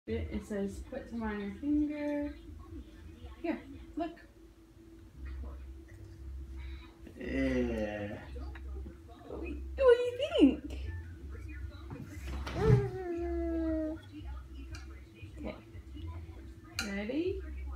It says put some on your finger. Here, look. Yeah. What do you think? Okay. Ready?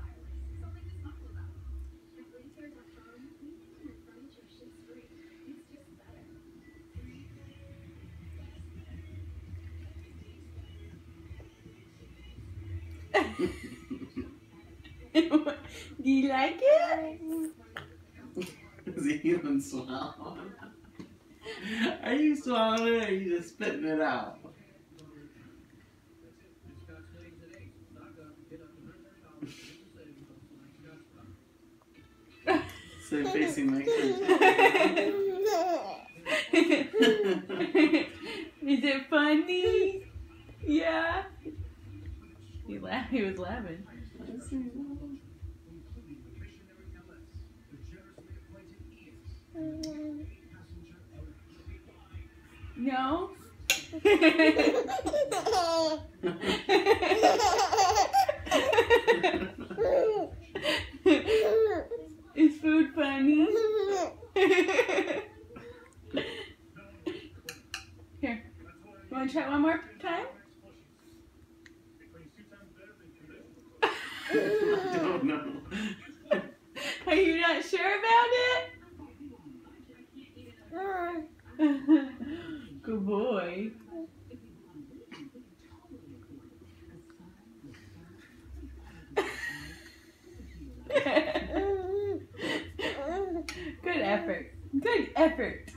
Do you like it? Is he even swallowing? Are you swallowing it or are you just spitting it out? So facing my kids. Is it funny? Yeah. He was laughing. No? Is food funny? Here. You want to try it one more time? I don't know. Are you not sure about it? Good boy. Good effort. Good effort.